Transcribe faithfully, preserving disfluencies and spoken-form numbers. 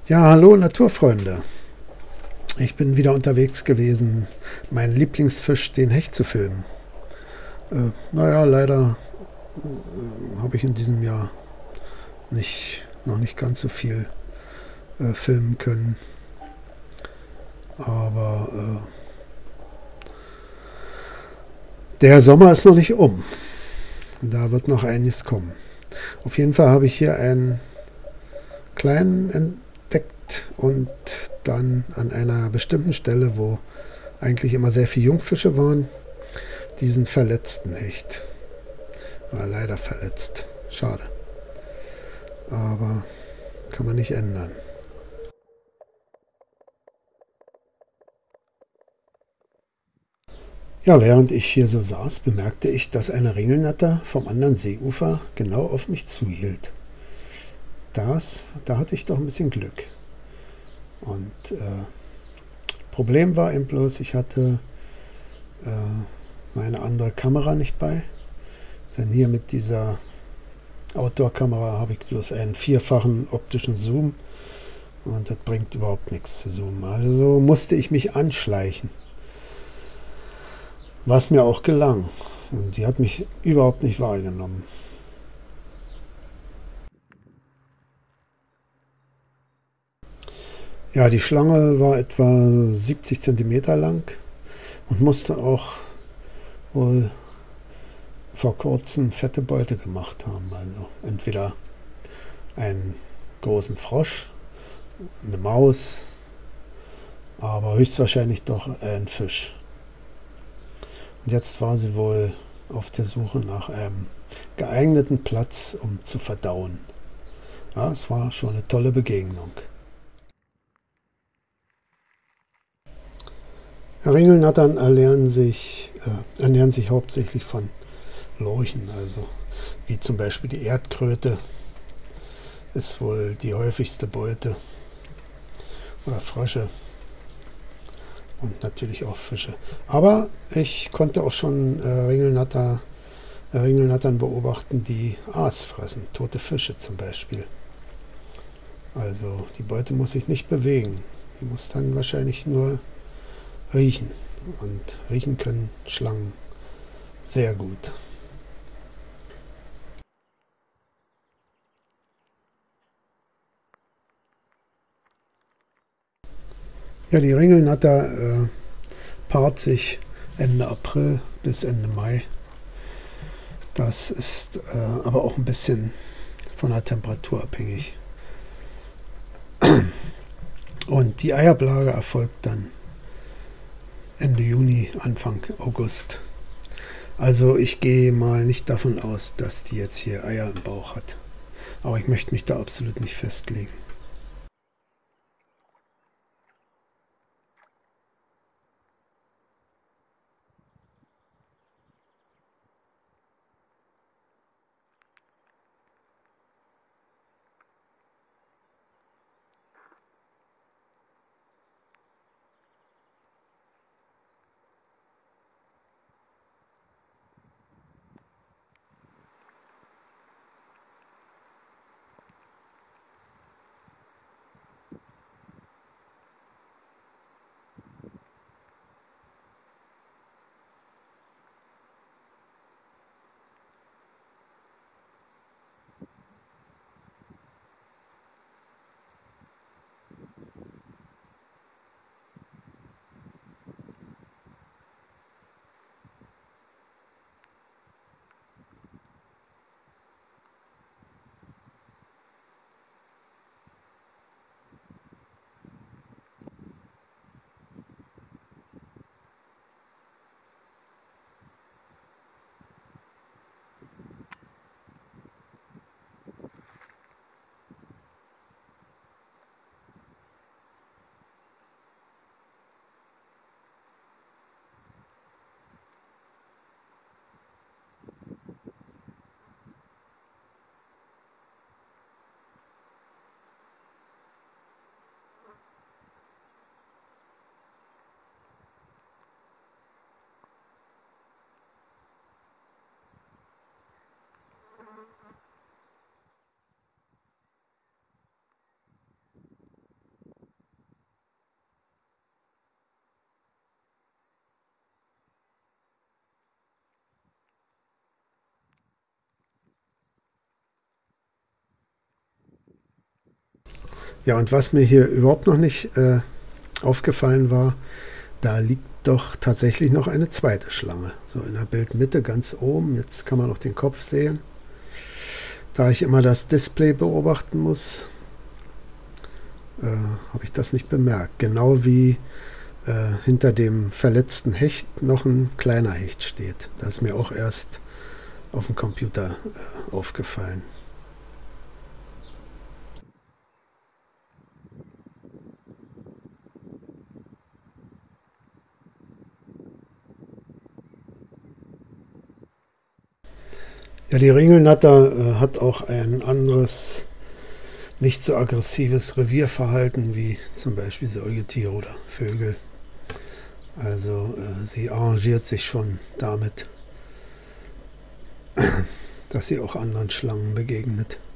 Ja, hallo Naturfreunde. Ich bin wieder unterwegs gewesen, meinen Lieblingsfisch, den Hecht, zu filmen. Äh, naja, leider habe ich in diesem Jahr nicht, noch nicht ganz so viel äh, filmen können. Aber äh, der Sommer ist noch nicht um. Da wird noch einiges kommen. Auf jeden Fall habe ich hier einen kleinen entdeckt und dann an einer bestimmten Stelle, wo eigentlich immer sehr viele Jungfische waren, diesen verletzten Hecht. War leider verletzt. Schade. Aber kann man nicht ändern. Ja, während ich hier so saß, bemerkte ich, dass eine Ringelnatter vom anderen Seeufer genau auf mich zuhielt. Das, da hatte ich doch ein bisschen Glück. Und äh, Problem war eben bloß, ich hatte äh, meine andere Kamera nicht bei. Denn hier mit dieser Outdoor-Kamera habe ich bloß einen vierfachen optischen Zoom und das bringt überhaupt nichts zu zoomen. Also musste ich mich anschleichen. Was mir auch gelang. Und die hat mich überhaupt nicht wahrgenommen. Ja, die Schlange war etwa siebzig Zentimeter lang und musste auch wohl vor kurzem fette Beute gemacht haben. Also entweder einen großen Frosch, eine Maus, aber höchstwahrscheinlich doch ein Fisch. Und jetzt war sie wohl auf der Suche nach einem geeigneten Platz, um zu verdauen. Ja, es war schon eine tolle Begegnung. Ringelnattern ernähren sich, äh, ernähren sich hauptsächlich von Lorchen, also wie zum Beispiel die Erdkröte ist wohl die häufigste Beute oder Frösche und natürlich auch Fische. Aber ich konnte auch schon äh, Ringelnatter, äh, Ringelnattern beobachten, die Aas fressen, tote Fische zum Beispiel. Also die Beute muss sich nicht bewegen, die muss dann wahrscheinlich nur riechen. Und riechen können Schlangen sehr gut. Ja, die Ringelnatter äh, paart sich Ende April bis Ende Mai. Das ist äh, aber auch ein bisschen von der Temperatur abhängig. Und die Eiablage erfolgt dann Ende Juni, Anfang August. Also ich gehe mal nicht davon aus, dass die jetzt hier Eier im Bauch hat. Aber ich möchte mich da absolut nicht festlegen. Ja, und was mir hier überhaupt noch nicht äh, aufgefallen war, da liegt doch tatsächlich noch eine zweite Schlange. So in der Bildmitte ganz oben. Jetzt kann man auch den Kopf sehen. Da ich immer das Display beobachten muss, äh, habe ich das nicht bemerkt. Genau wie äh, hinter dem verletzten Hecht noch ein kleiner Hecht steht. Das ist mir auch erst auf dem Computer äh, aufgefallen. Ja, die Ringelnatter äh, hat auch ein anderes, nicht so aggressives Revierverhalten wie zum Beispiel Säugetiere oder Vögel. Also äh, sie arrangiert sich schon damit, dass sie auch anderen Schlangen begegnet.